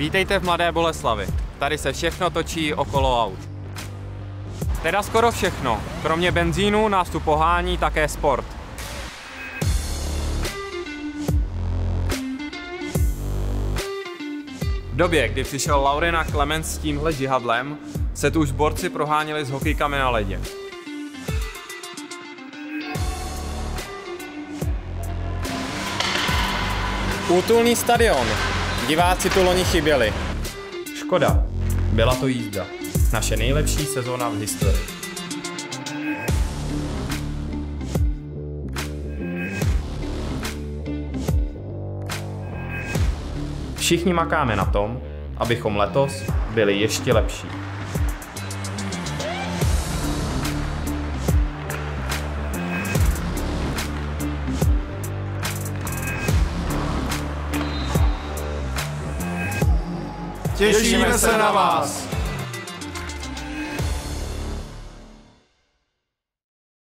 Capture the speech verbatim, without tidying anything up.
Vítejte v Mladé Boleslavi. Tady se všechno točí okolo aut. Teda skoro všechno. Kromě benzínu nás tu pohání také sport. V době, kdy přišel Laurina Klemens s tímhle žihadlem, se tu už borci proháněli s hokejkami na ledě. Útulný stadion. Diváci tu loni chyběli. Škoda. Byla to jízda. Naše nejlepší sezóna v historii. Všichni makáme na tom, abychom letos byli ještě lepší. Těšíme se na vás!